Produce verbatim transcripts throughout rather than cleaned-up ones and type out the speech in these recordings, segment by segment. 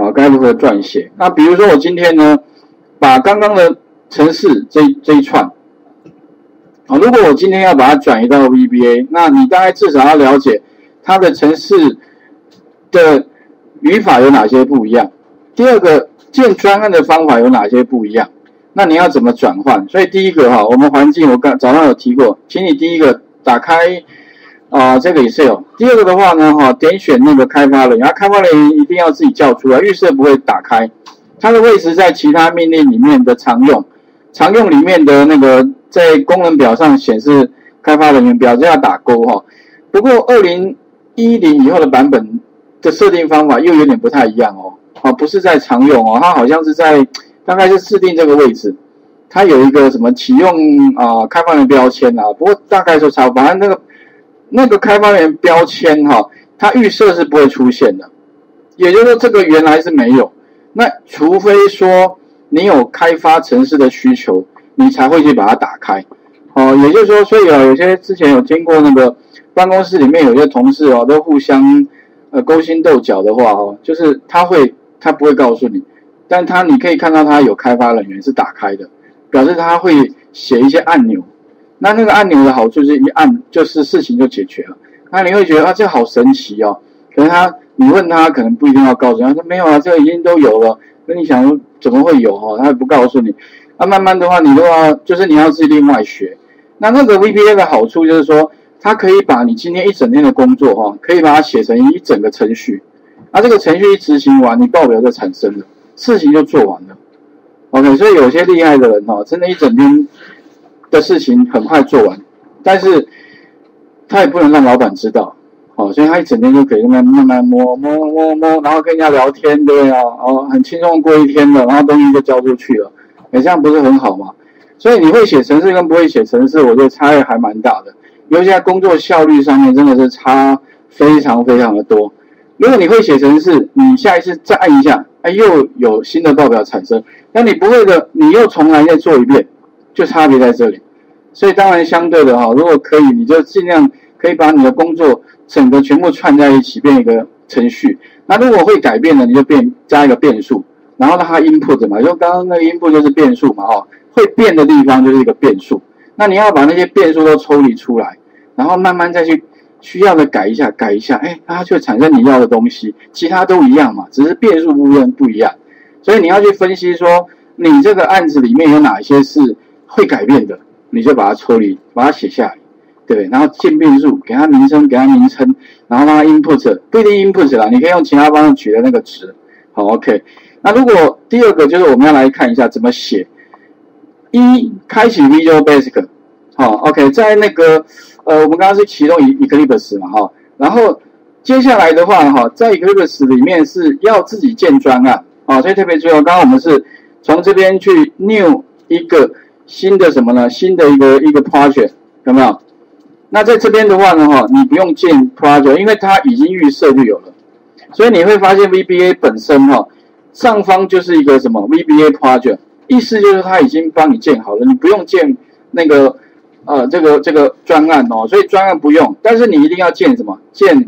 啊，该如何撰写？那比如说我今天呢，把刚刚的程式这这一串，啊，如果我今天要把它转移到 V B A， 那你大概至少要了解它的程式的语法有哪些不一样。第二个，建专案的方法有哪些不一样？那你要怎么转换？所以第一个哈，我们环境我刚早上有提过，请你第一个打开啊、呃、这个 Excel。第二个的话呢哈，点选那个开发人，然后开发人一定要自己叫出来，预设不会打开。它的位置在其他命令里面的常用，常用里面的那个在功能表上显示开发人员表，这要打勾哈。不过二零一零以后的版本的设定方法又有点不太一样哦，啊不是在常用哦，它好像是在大概是设定这个位置，它有一个什么启用啊、呃、开发人标签啊，不过大概说差不多，反正那个那个开发人标签哈、哦，它预设是不会出现的，也就是说这个原来是没有。那除非说你有开发程式的需求，你才会去把它打开，哦，也就是说，所以啊，有些之前有听过那个办公室里面有些同事哦，都互相呃勾心斗角的话哦，就是他会他不会告诉你，但他你可以看到他有开发人员是打开的，表示他会写一些按钮，那那个按钮的好处是一按就是事情就解决了，那你会觉得啊这好神奇哦，可能他。你问他可能不一定要告诉他，说没有啊，这个已经都有了。那你想说怎么会有哈？他也不告诉你。那、啊、慢慢的话，你都要就是你要自己另外学。那那个 V B A 的好处就是说，它可以把你今天一整天的工作哈，可以把它写成一整个程序。那、啊、这个程序一执行完，你报表就产生了，事情就做完了。OK， 所以有些厉害的人哈，真的一整天的事情很快做完，但是他也不能让老板知道。哦，所以他一整天就可以慢慢慢摸摸摸摸，然后跟人家聊天，对啊，哦，很轻松过一天了，然后东西就交出去了，哎，这样不是很好吗？所以你会写程式跟不会写程式，我觉得差异还蛮大的，尤其在工作效率上面真的是差非常非常的多。如果你会写程式，你下一次再按一下，哎，又有新的报表产生，那你不会的，你又重来再做一遍，就差别在这里。所以当然相对的哈，如果可以，你就尽量可以把你的工作整个全部串在一起，变一个程序。那如果会改变的，你就变加一个变数，然后让它 input 嘛，就刚刚那个 input 就是变数嘛，哈，会变的地方就是一个变数。那你要把那些变数都抽离出来，然后慢慢再去需要的改一下，改一下，哎，它就产生你要的东西，其他都一样嘛，只是变数部分不一样。所以你要去分析说，你这个案子里面有哪些是会改变的，你就把它抽离，把它写下来。对，然后进变数，给它名称，给它名称，然后让它 input， 不一定 input 啦，你可以用其他方式取的那个值。好 ，OK。那如果第二个就是我们要来看一下怎么写。一，开启 Visual Basic， 好 ，OK， 在那个呃，我们刚刚是启动 Eclipse 嘛，哈，然后接下来的话，哈，在 Eclipse 里面是要自己建专案，啊，所以特别注意，刚刚我们是从这边去 New 一个新的什么呢？新的一个一个 project， 有没有？那在这边的话呢，哈，你不用建 project， 因为它已经预设就有了，所以你会发现 V B A 本身哈，上方就是一个什么 V B A project， 意思就是它已经帮你建好了，你不用建那个呃这个这个专案哦，所以专案不用，但是你一定要建什么？建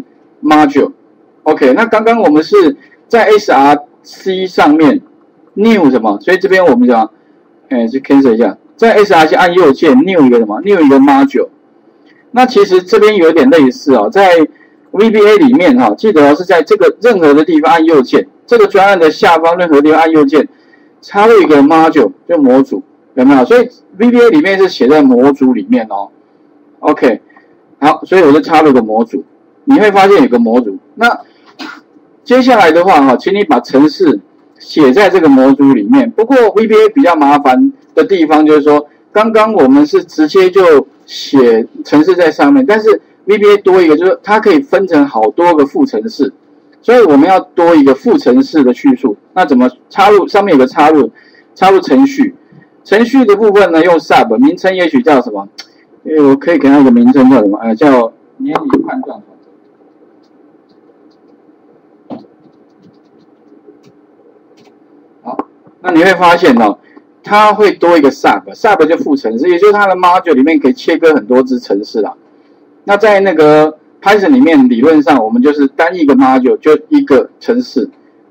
module。OK， 那刚刚我们是在 S R C 上面 new 什么？所以这边我们讲，哎，去 cancel 一下，在 S R C 按右键 new 一个什么 ？new 一个 module。那其实这边有点类似哦，在 V B A 里面哈、哦，记得、哦、是在这个任何的地方按右键，这个专案的下方任何地方按右键，插入一个 module 就模组，有没有？所以 V B A 里面是写在模组里面哦。OK， 好，所以我就插入个模组，你会发现有个模组。那接下来的话哈、哦，请你把程式写在这个模组里面。不过 V B A 比较麻烦的地方就是说，刚刚我们是直接就写程式在上面，但是 V B A 多一个，就是它可以分成好多个副程式，所以我们要多一个副程式的叙述。那怎么插入？上面有个插入，插入程序。程序的部分呢，用 sub， 名称也许叫什么？因为我可以给它一个名称叫什么？呃，叫年龄判断法则。好，那你会发现哦，它会多一个 sub，sub 就副程式，也就是它的 module 里面可以切割很多支程式啦。那在那个 Python 里面，理论上我们就是单一个 module 就一个程式，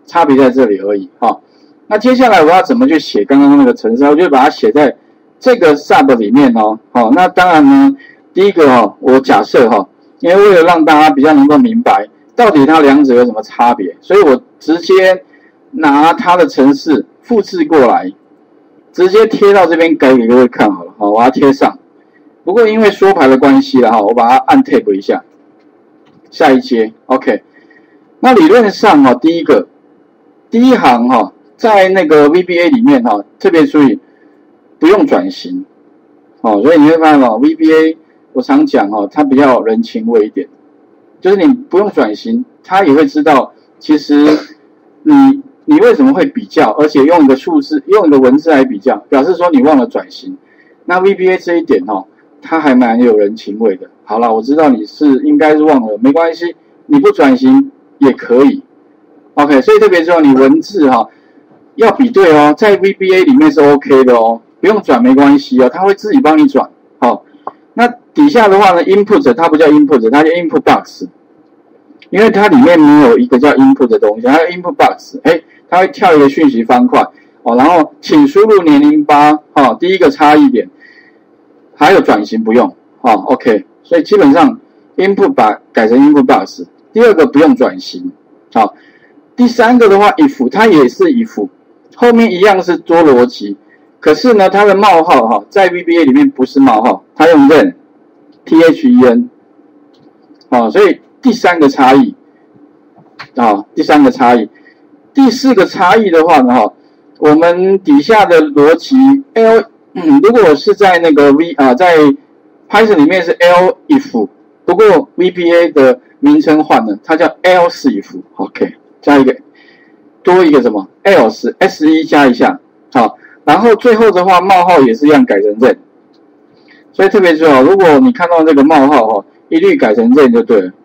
差别在这里而已哈、哦。那接下来我要怎么去写刚刚那个程式？我就把它写在这个 sub 里面哦。好、哦，那当然呢，第一个哦，我假设哈、哦，因为为了让大家比较能够明白到底它两者有什么差别，所以我直接拿它的程式复制过来，直接贴到这边改给各位看好了。好，我要贴上。不过因为缩排的关系啦哈，我把它按 tab 一下，下一阶 OK。那理论上哈，第一个第一行哈，在那个 V B A 里面哈，特别注意不用转型，哦，所以你会发现哦 ，V B A 我常讲哈，它比较人情味一点，就是你不用转型，它也会知道其实你你为什么会比较，而且用一个数字用一个文字来比较，表示说你忘了转型。那 V B A 这一点哈。它还蛮有人情味的。好了，我知道你是应该是忘了，没关系，你不转型也可以。OK， 所以特别重要，你文字哈、哦、要比对哦，在 V B A 里面是 OK 的哦，不用转没关系哦，它会自己帮你转。好、哦，那底下的话呢 ，input 它不叫 input， 它叫 input box， 因为它里面没有一个叫 input 的东西，它叫 input box， 哎，它会跳一个讯息方块哦，然后请输入年龄八，哦，第一个差异点。还有转型不用，哦 ，OK， 所以基本上 input 把改成 input box。第二个不用转型，好、哦，第三个的话 if 它也是 if， 后面一样是多逻辑，可是呢它的冒号哈、哦，在 V B A 里面不是冒号，它用 then T H E N， 哦，所以第三个差异，啊、哦，第三个差异，第四个差异的话呢，哈、哦，我们底下的逻辑 L。嗯，如果是在那个 V 啊，在 Python 里面是 L if， 不过 V B A 的名称换了，它叫 else if，OK， 加一个多一个什么 else S 一加一下，好，然后最后的话冒号也是一样改成 then， 所以特别注意哦，如果你看到这个冒号哈、哦，一律改成 then 就对了。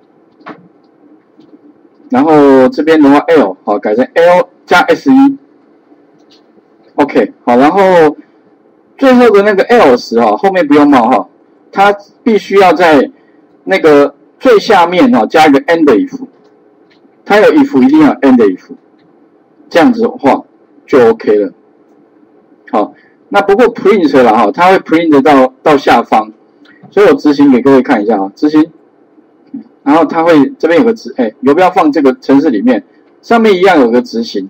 然后这边的话 L 好改成 L 加 S 一 ，OK 好，然后。最后的那个 else 哈、哦，后面不用冒号，它必须要在那个最下面哈、哦、加一个 end if， 它有 if 一定要 end if， 这样子的话就 OK 了。好，那不过 print 啦哈，它会 print 到到下方，所以我执行给各位看一下啊，执行，然后它会这边有个执，哎，有没有放这个程式里面？上面一样有个执行。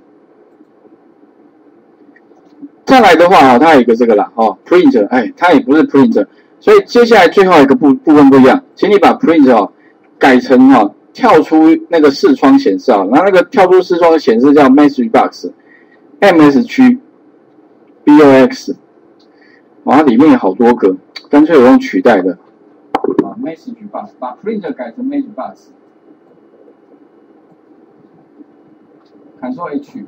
再来的话啊，它有一个这个啦，哦 ，print， 哎，它也不是 print， 所以接下来最后一个部部分不一样，请你把 print 哦改成哈、哦、跳出那个视窗显示啊，然后那个跳出视窗的显示叫 message box，M S 区 B O X， 哇，它里面有好多个，干脆我用取代的啊 message box， 把 print 改成 message box，Ctrl H。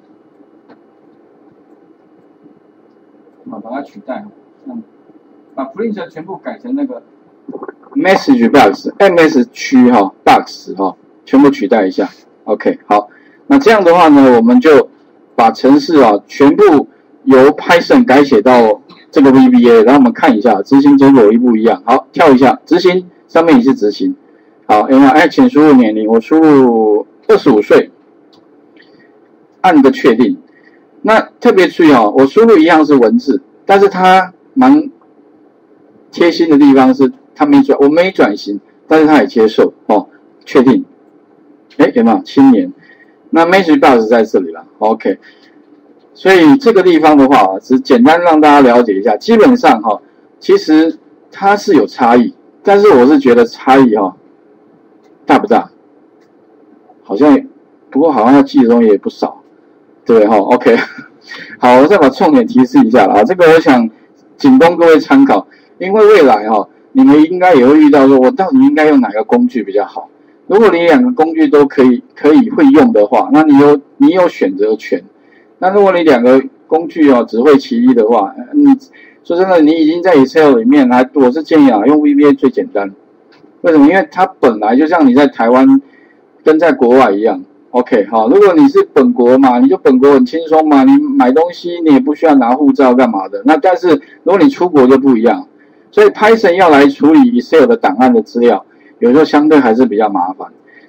好，把它取代，嗯，把 print 全部改成那个 message box M S 区哈 box 哈，全部取代一下。OK， 好，那这样的话呢，我们就把程式啊全部由 Python 改写到这个 V B A， 然后我们看一下执行结果一不一样。好，跳一下执行，上面也是执行。好，有没有？哎，请输入年龄，我输入二十五岁，按个确定。那特别注意哦，我输入一样是文字，但是它蛮贴心的地方是，它没转，我没转型，但是它也接受哦，确定。哎，有没有青年？那 message box 在这里了 ，OK。所以这个地方的话啊，只简单让大家了解一下，基本上哈、哦，其实它是有差异，但是我是觉得差异哈、哦，大不大？好像，不过好像要记的东西也不少。对哈 ，OK， 好，我再把重点提示一下啦。这个我想仅供各位参考，因为未来哈，你们应该也会遇到说，我到底应该用哪个工具比较好？如果你两个工具都可以可以会用的话，那你有你有选择权。那如果你两个工具哦只会其一的话，你说真的，你已经在 Excel 里面来，我是建议啊，用 V B A 最简单。为什么？因为它本来就像你在台湾跟在国外一样。OK， 好，如果你是本国嘛，你就本国很轻松嘛，你买东西你也不需要拿护照干嘛的。那但是如果你出国就不一样，所以 Python 要来处理 Excel 的档案的资料，有时候相对还是比较麻烦。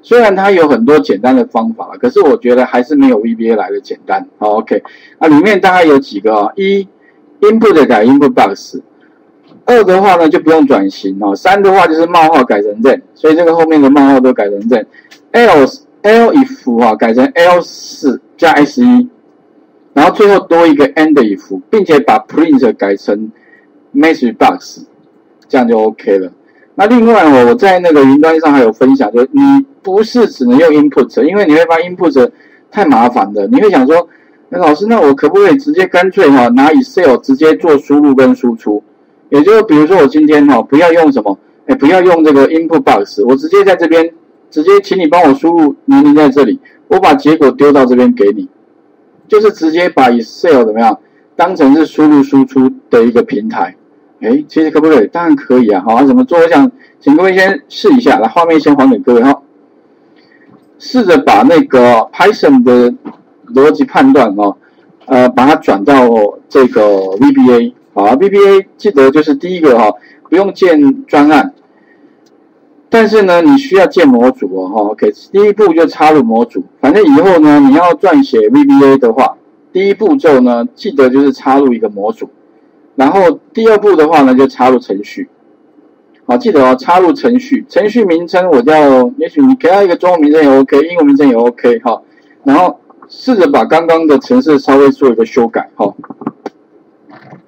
虽然它有很多简单的方法，可是我觉得还是没有 V B A 来的简单。好 ，OK， 啊，里面大概有几个啊？一 ，input 改 input box， 二的话呢就不用转型哦，三的话就是冒号改成 then， 所以这个后面的冒号都改成 then。else L if 啊改成 else 加 S 一，然后最后多一个 end if， 并且把 print 改成 message box， 这样就 OK 了。那另外哦，我在那个云端上还有分享，就是你不是只能用 input， 因为你会发现 input 太麻烦了。你会想说，那老师，那我可不可以直接干脆哈拿 Excel 直接做输入跟输出？也就是比如说我今天哈不要用什么，哎不要用这个 input box， 我直接在这边直接请你帮我输入年龄在这里，我把结果丢到这边给你，就是直接把 Excel 怎么样当成是输入输出的一个平台。哎，其实可不可以？当然可以啊！好，怎么做？我想请各位先试一下，来，画面先还给各位哈。试着把那个 Python 的逻辑判断哦，呃，把它转到这个 V B A。好啊 ，V B A 记得就是第一个哈，不用建专案，但是呢，你需要建模组哦。哈 ，OK， 第一步就插入模组。反正以后呢，你要撰写 V B A 的话，第一步骤呢，记得就是插入一个模组。然后第二步的话呢，就插入程序。好，记得哦，插入程序，程序名称我叫，也许你给它一个中文名称也 OK， 英文名称也 OK 哈。然后试着把刚刚的程式稍微做一个修改哈。